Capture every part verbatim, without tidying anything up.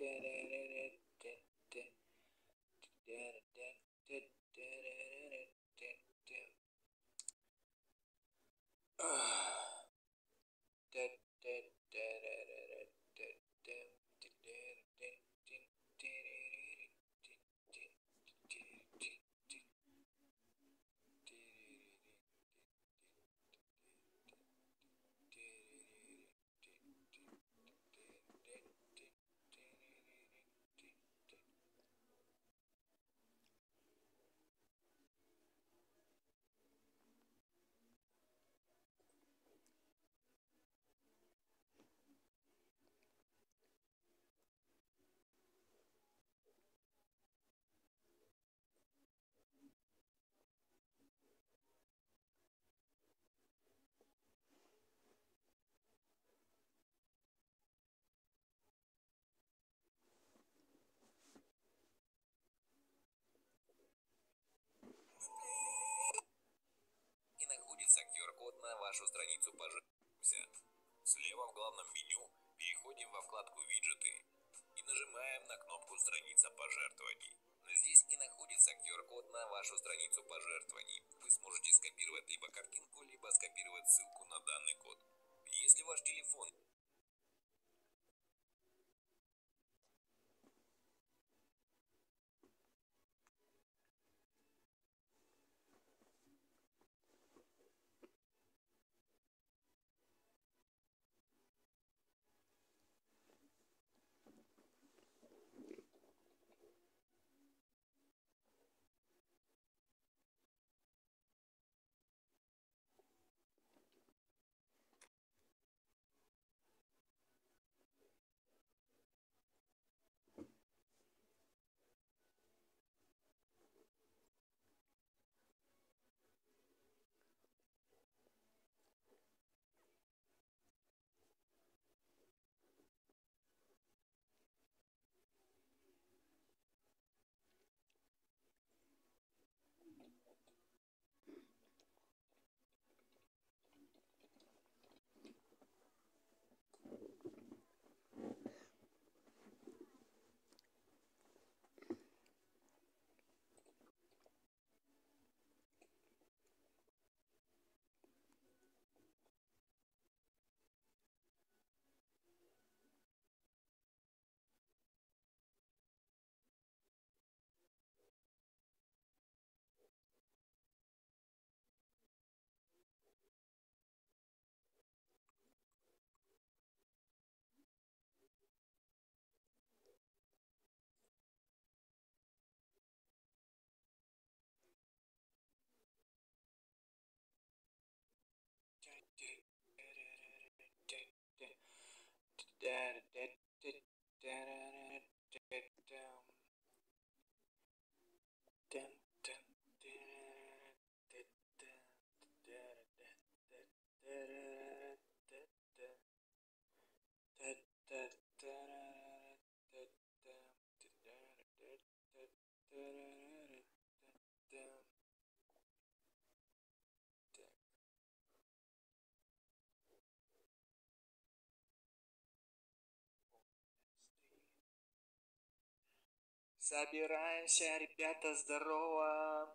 И находится ку ар-код на вашу страницу пожертвовать. Слева в главном меню переходим во вкладку «Виджеты» и нажимаем на кнопку «Страница пожертвований». Здесь и находится ку ар-код на вашу страницу пожертвований. Вы сможете скопировать либо картинку, либо скопировать ссылку на данный код. Если ваш телефон... Собираемся, ребята, здорово!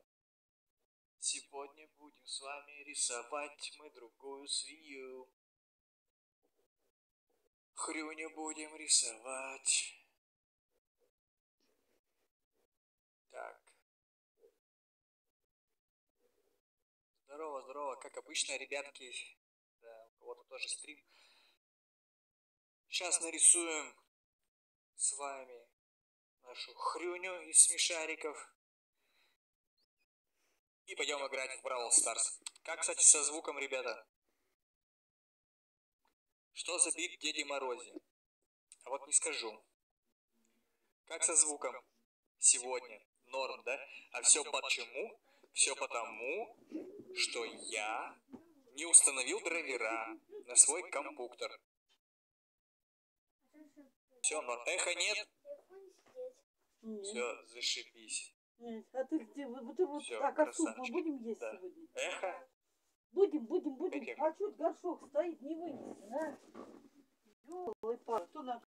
Сегодня будем с вами рисовать мы другую свинью. Хрюню будем рисовать. Так. Здорово, здорово, как обычно, ребятки. Да, у кого-то тоже стрим. Сейчас нарисуем с вами нашу Хрюню из смешариков. И пойдем играть в Бравл Старс. Как, кстати, со звуком, ребята? Что за бит Деде Морозе? А вот не скажу. Как со звуком? Сегодня. Норм, да? А все почему? Все потому, что я не установил драйвера на свой компьютер. Все, норм. Эхо нет? Все, зашибись. Нет, а ты где? Вот, вот, Всё, а косух мы красавчик. будем есть Да. сегодня? Эхо? Будем, будем, будем. Каких? А что горшок стоит, не вынести, да? Ёлы-палы, кто на